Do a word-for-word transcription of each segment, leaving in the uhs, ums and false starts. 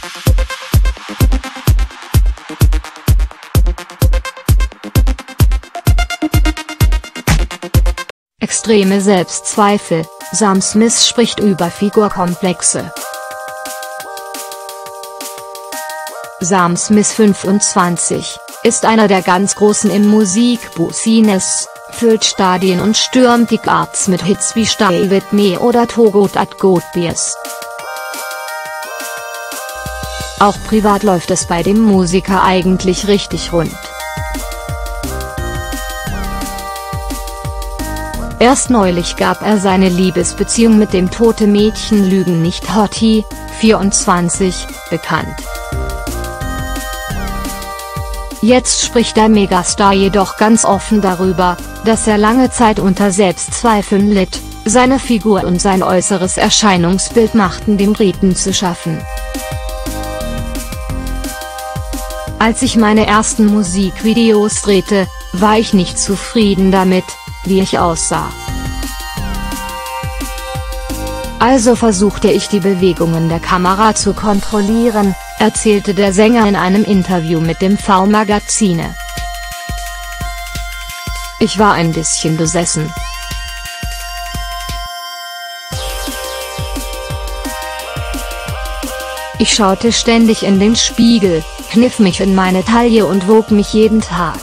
Extreme Selbstzweifel, Sam Smith spricht über Figurkomplexe. Sam Smith fünfundzwanzig, ist einer der ganz Großen im Musikbusiness, füllt Stadien und stürmt die Charts mit Hits wie Stay With Me oder Togo Dat Got Beers. Auch privat läuft es bei dem Musiker eigentlich richtig rund. Erst neulich gab er seine Liebesbeziehung mit dem Tote Mädchen Lügen nicht Hottie, vierundzwanzig, bekannt. Jetzt spricht der Megastar jedoch ganz offen darüber, dass er lange Zeit unter Selbstzweifeln litt, seine Figur und sein äußeres Erscheinungsbild machten dem Briten zu schaffen. Als ich meine ersten Musikvideos drehte, war ich nicht zufrieden damit, wie ich aussah. Also versuchte ich die Bewegungen der Kamera zu kontrollieren, erzählte der Sänger in einem Interview mit dem V-Magazine. Ich war ein bisschen besessen. Ich schaute ständig in den Spiegel, kniff mich in meine Taille und wog mich jeden Tag.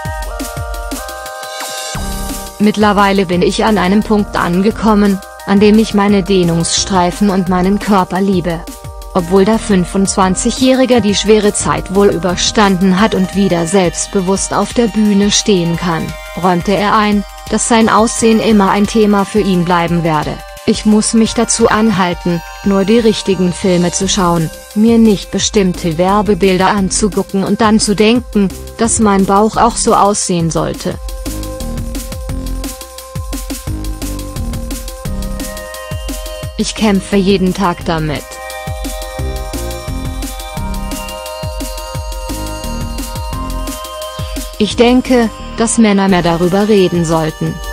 Mittlerweile bin ich an einem Punkt angekommen, an dem ich meine Dehnungsstreifen und meinen Körper liebe. Obwohl der fünfundzwanzigjährige die schwere Zeit wohl überstanden hat und wieder selbstbewusst auf der Bühne stehen kann, räumte er ein, dass sein Aussehen immer ein Thema für ihn bleiben werde. Ich muss mich dazu anhalten, nur die richtigen Filme zu schauen, mir nicht bestimmte Werbebilder anzugucken und dann zu denken, dass mein Bauch auch so aussehen sollte. Ich kämpfe jeden Tag damit. Ich denke, dass Männer mehr darüber reden sollten.